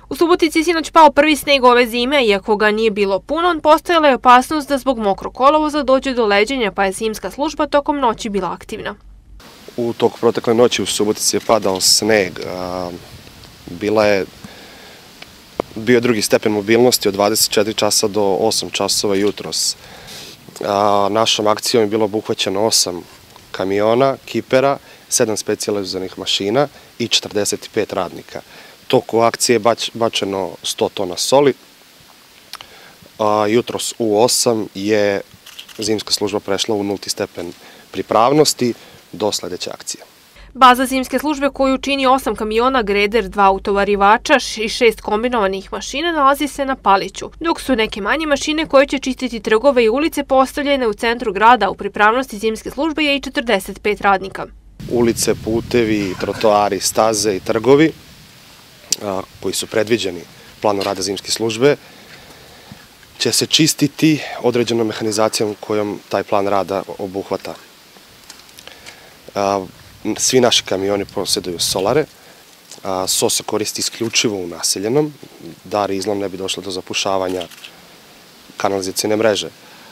U Subotici je sinoć pao prvi sneg ove zime, iako ga nije bilo puno, postojala je opasnost da zbog mokrog kolovoza dođe do leđenja, pa je zimska služba tokom noći bila aktivna. U toku protekle noći u Subotici je padao sneg. Bio je drugi stepen mobilnosti od 24 časa do 8 časova jutros. Našom akcijom je bilo obuhvaćeno 8 kamiona, kipera, 7 specijalizovanih mašina i 45 radnika. Toku akcije je bačeno 100 tona soli. Jutros u 8 je zimska služba prešla u 0. stepen pripravnosti do sledeće akcije. Baza zimske službe, koju čini 8 kamiona, greder, 2 autovarivača i 6 kombinovanih mašina, nalazi se na Paliću, dok su neke manje mašine koje će čistiti trgove i ulice postavljene u centru grada. U pripravnosti zimske službe je i 45 radnika. Ulice, putevi, trotoari, staze i trgovi koji su predviđeni planom rada zimske službe će se čistiti određenom mehanizacijom kojom taj plan rada obuhvata. Svi naši kamioni posjeduju solare. SO se koristi isključivo u naseljenom, da rizlom ne bi došlo do zapušavanja kanalizacijne mreže.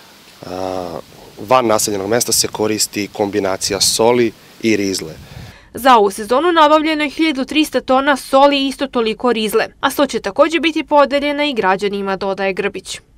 Van naseljenog mesta se koristi kombinacija soli i rizle. Za ovu sezonu nabavljeno je 1300 tona soli i isto toliko rizle, a SO će također biti podeljena i građanima, dodaje Grbić.